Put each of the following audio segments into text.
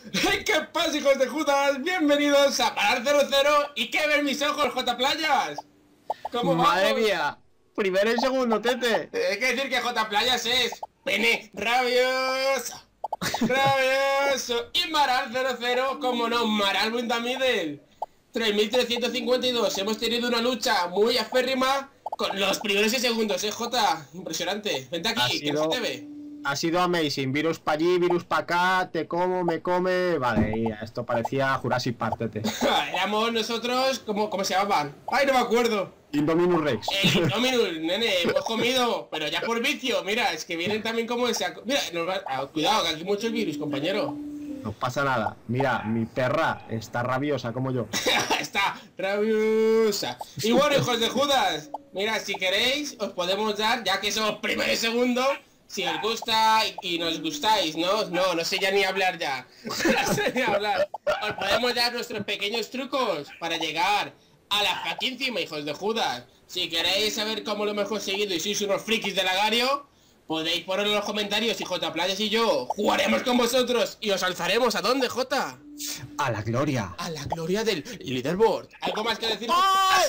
¿Qué pasa, hijos de Judas? Bienvenidos a Parar 00 y que ver mis ojos, J Playas. ¿Cómo Madre vamos? mía, primero y segundo, tete. Hay que decir que J Playas es pene rabioso, rabioso. Y Maral 00, como no, Maral Windamidel 3352. Hemos tenido una lucha muy aférrima con los primeros y segundos, J. Impresionante. Vente aquí, que no se te ve. Ha sido amazing, virus para allí, virus para acá, te como, me come. Vale, y esto parecía Jurassic Park, tete. Éramos nosotros, ¿cómo se llamaban? Ay, no me acuerdo. Indominus Rex. El Indominus, nene, hemos comido, pero ya por vicio. Mira, es que vienen también como ese. Mira, cuidado, que aquí mucho el virus, compañero. No pasa nada. Mira, mi perra está rabiosa como yo. Está rabiosa. Y bueno, hijos de Judas, mira, si queréis, os podemos dar, ya que somos primero y segundo, si os gusta y nos gustáis, ¿no? No sé ya ni hablar ya. No sé ni hablar. Os podemos dar nuestros pequeños trucos para llegar a la fucking cima, hijos de Judas. Si queréis saber cómo lo hemos conseguido y sois unos frikis del agario, podéis ponerlo en los comentarios y J Playas y yo jugaremos con vosotros y os alzaremos. ¿A dónde, J? A la gloria. A la gloria del leaderboard. ¿Algo más que decir? ¡Ay!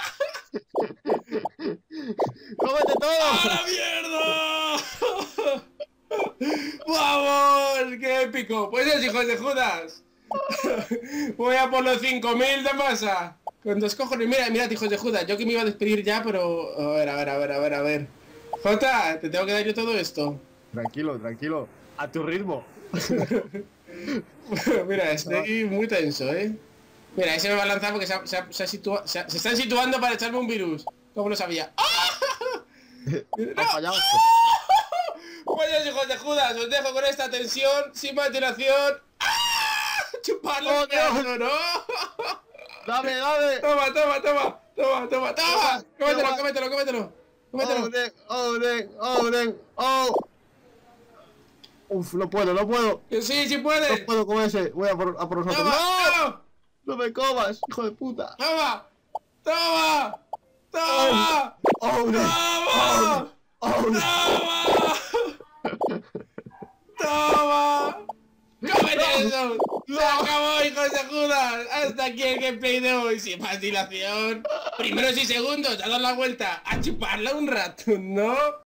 ¡Cómete todo! ¡A la mierda! ¡Vamos! ¡Qué épico! Pues eso, hijos de Judas. Voy a por los 5000 de masa. Con dos cojones. Mira, hijos de Judas. Yo que me iba a despedir ya, pero... A ver. Jota, te tengo que dar yo todo esto. Tranquilo. A tu ritmo. Mira, estoy muy tenso, ¿eh? Mira, ese me va a lanzar porque se están situando para echarme un virus. ¿Cómo lo sabía? Ha fallado. Pues hijos de Judas, os dejo con esta tensión, sin más dilación. ¡Chuparlo! ¡Oh, Dios! ¡No! Dame. Toma. Cómetelo. Oh. Uf, no puedo. Que sí puedes. No puedo con ese. Voy a por nosotros. ¡Toma! ¡No! ¡No me comas, hijo de puta! ¡Toma! ¡Cómete eso! ¡Se acabó, hijos de Judas! Hasta aquí el gameplay de hoy, sin más dilación. Primeros y segundos, a dar la vuelta, a chuparla un rato, ¿no?